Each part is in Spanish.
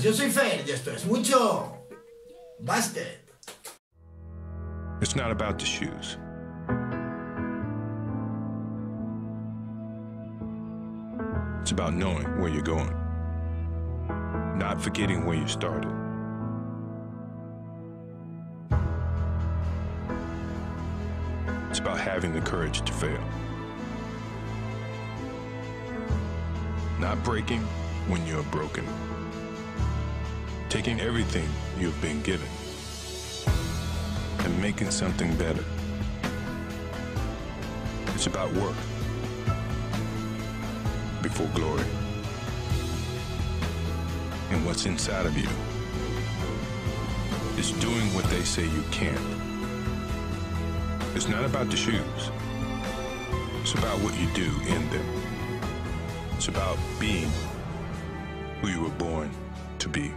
yo soy Fer y esto es Mucho Básquet. It's not about the shoes. It's about knowing where you're going, not forgetting where you started. It's about having the courage to fail, not breaking when you're broken, taking everything you've been given and making something better. It's about work before glory and what's inside of you. It's doing what they say you can't. It's not about the shoes. It's about what you do in them. It's about being who you were born to be.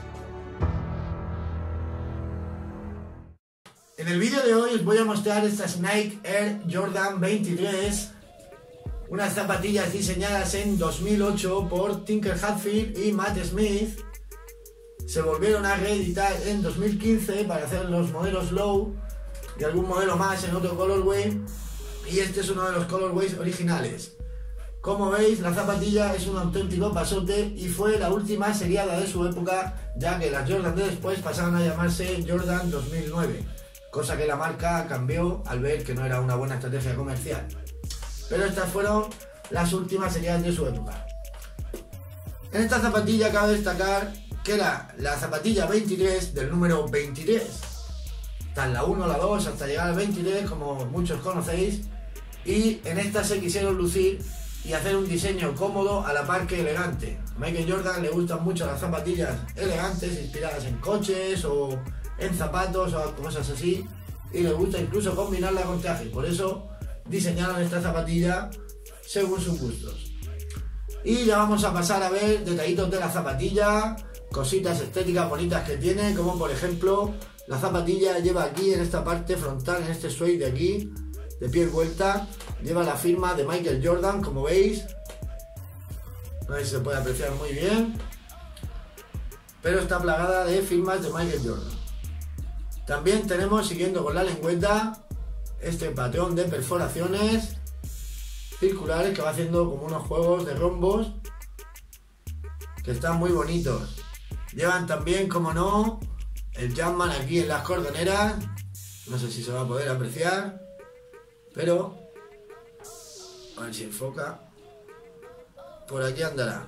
En el vídeo de hoy os voy a mostrar estas Nike Air Jordan 23, unas zapatillas diseñadas en 2008 por Tinker Hatfield y Matt Smith. Se volvieron a reeditar en 2015 para hacer los modelos low y algún modelo más en otro colorway, y este es uno de los colorways originales. Como veis, la zapatilla es un auténtico pasote y fue la última seriada de su época, ya que las Jordan de después pasaron a llamarse Jordan 2009, cosa que la marca cambió al ver que no era una buena estrategia comercial. Pero estas fueron las últimas seriadas de su época. En esta zapatilla cabe destacar que era la zapatilla 23 del número 23. Está en la 1, la 2, hasta llegar al 23, como muchos conocéis. Y en esta se quisieron lucir y hacer un diseño cómodo a la par que elegante. A Michael Jordan le gustan mucho las zapatillas elegantes, inspiradas en coches o en zapatos o cosas así. Y le gusta incluso combinarla con traje. Por eso diseñaron esta zapatilla según sus gustos. Y ya vamos a pasar a ver detallitos de la zapatilla, cositas estéticas bonitas que tiene, como por ejemplo la zapatilla lleva aquí en esta parte frontal, en este suede de aquí, de piel vuelta, lleva la firma de Michael Jordan, como veis. No sé si se puede apreciar muy bien, pero está plagada de firmas de Michael Jordan. También tenemos, siguiendo con la lengüeta, este patrón de perforaciones circulares que va haciendo como unos juegos de rombos que están muy bonitos. Llevan también, como no, el Jumpman aquí en las cordoneras. No sé si se va a poder apreciar, pero a ver si enfoca. Por aquí andará.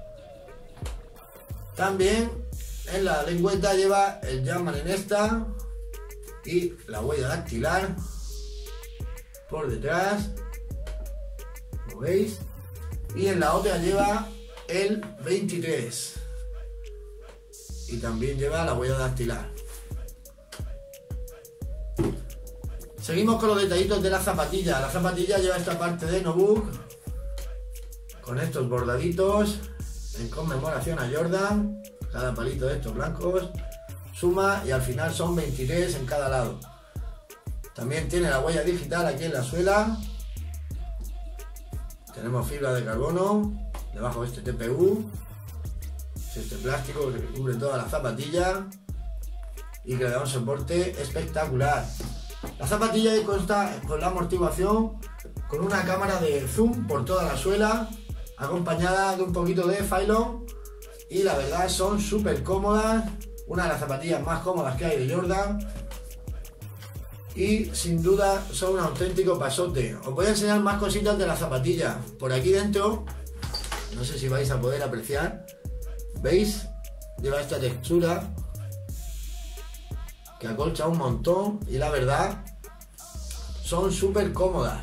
También en la lengüeta lleva el Jumpman en esta y la huella dactilar por detrás, como veis, y en la otra lleva el 23 y también lleva la huella dactilar. Seguimos con los detallitos de la zapatilla. La zapatilla lleva esta parte de nubuck con estos bordaditos en conmemoración a Jordan. Cada palito de estos blancos suma y al final son 23 en cada lado. También tiene la huella digital aquí en la suela. Tenemos fibra de carbono debajo de este TPU. Es este plástico que cubre toda la zapatilla y que le da un soporte espectacular. La zapatilla consta con la amortiguación, con una cámara de zoom por toda la suela, acompañada de un poquito de Phylon, y la verdad son súper cómodas, una de las zapatillas más cómodas que hay de Jordan, y sin duda son un auténtico pasote. Os voy a enseñar más cositas de la zapatilla. Por aquí dentro, no sé si vais a poder apreciar, ¿veis? Lleva esta textura que acolcha un montón y la verdad son súper cómodas.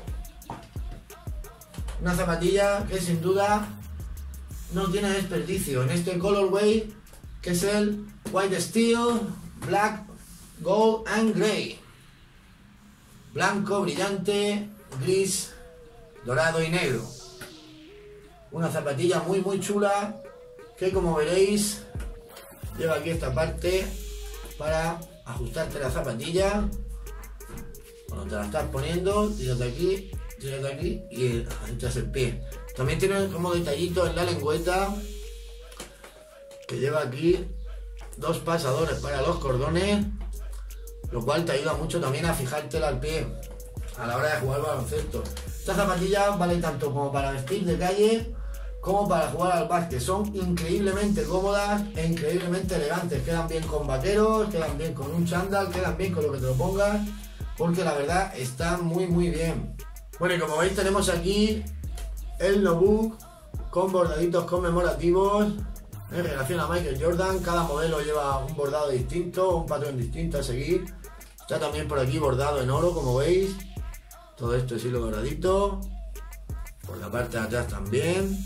Una zapatilla que sin duda no tiene desperdicio en este colorway, que es el White Steel, Black, Gold and Grey. Blanco, brillante, gris, dorado y negro. Una zapatilla muy chula que, como veréis, lleva aquí esta parte para ajustarte la zapatilla. Cuando te la estás poniendo, tírate aquí y echas el pie. También tiene como detallito en la lengüeta que lleva aquí 2 pasadores para los cordones, lo cual te ayuda mucho también a fijártela al pie a la hora de jugar baloncesto. Estas zapatillas valen tanto como para vestir de calle como para jugar al básquet. Son increíblemente cómodas e increíblemente elegantes. Quedan bien con vaqueros, quedan bien con un chándal, quedan bien con lo que te lo pongas, porque la verdad están muy bien. Bueno, y como veis tenemos aquí el notebook con bordaditos conmemorativos en relación a Michael Jordan. Cada modelo lleva un bordado distinto, un patrón distinto a seguir. Está también por aquí bordado en oro, como veis. Todo esto es hilo doradito. Por la parte de atrás también.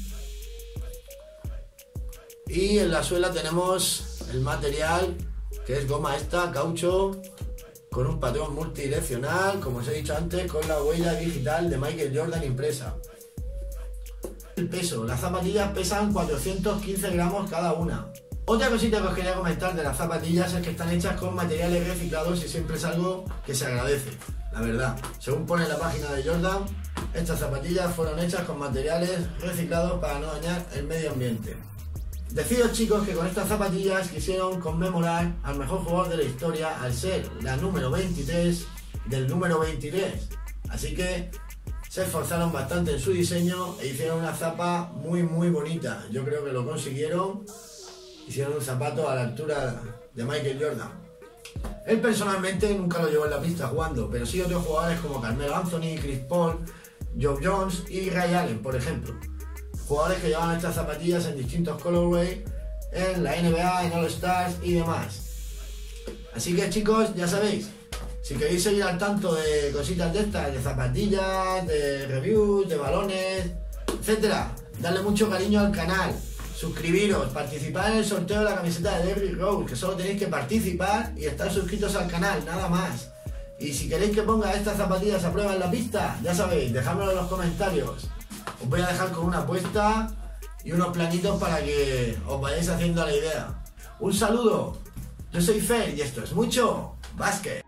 Y en la suela tenemos el material, que es goma esta, caucho, con un patrón multidireccional, como os he dicho antes, con la huella digital de Michael Jordan impresa. El peso, las zapatillas pesan 415 gramos cada una. Otra cosita que os quería comentar de las zapatillas es que están hechas con materiales reciclados y siempre es algo que se agradece, la verdad. Según pone en la página de Jordan, estas zapatillas fueron hechas con materiales reciclados para no dañar el medio ambiente. Deciros, chicos, que con estas zapatillas quisieron conmemorar al mejor jugador de la historia al ser la número 23 del número 23. Así que se esforzaron bastante en su diseño e hicieron una zapa muy bonita. Yo creo que lo consiguieron. Hicieron un zapato a la altura de Michael Jordan. Él personalmente nunca lo llevó en la pista jugando, pero sí otros jugadores como Carmelo Anthony, Chris Paul, Joe Jones y Ray Allen, por ejemplo. Jugadores que llevaban estas zapatillas en distintos colorways en la NBA, en All Stars y demás. Así que, chicos, ya sabéis, si queréis seguir al tanto de cositas de estas, de zapatillas, de reviews, de balones, etcétera, darle mucho cariño al canal, suscribiros, participar en el sorteo de la camiseta de Derrick Rose, que solo tenéis que participar y estar suscritos al canal, nada más. Y si queréis que ponga estas zapatillas a prueba en la pista, ya sabéis, dejádmelo en los comentarios. Os voy a dejar con una apuesta y unos planitos para que os vayáis haciendo la idea. Un saludo, yo soy Fer y esto es Mucho Básquet.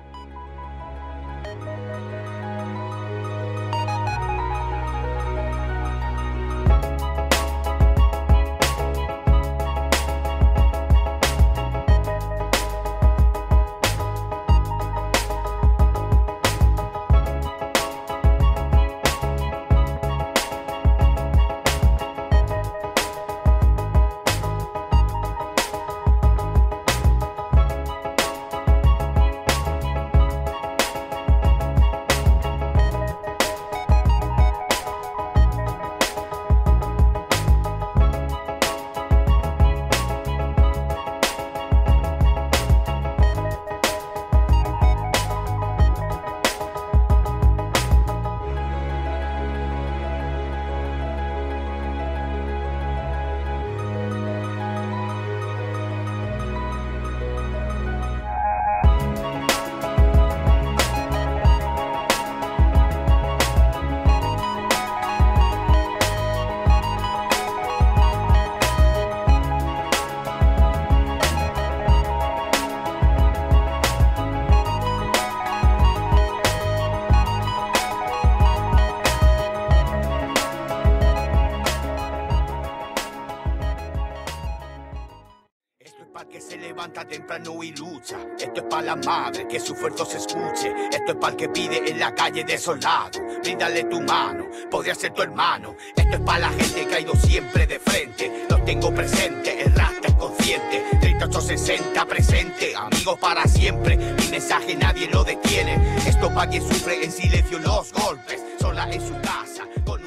Que se levanta temprano y lucha. Esto es para la madre, que su esfuerzo se escuche. Esto es para el que pide en la calle desolado. Bríndale tu mano, podría ser tu hermano. Esto es para la gente que ha ido siempre de frente. Los tengo presente, el rasta es consciente. 3860 presente, amigos para siempre. Mi mensaje nadie lo detiene. Esto para quien sufre en silencio los golpes. Sola en su casa, con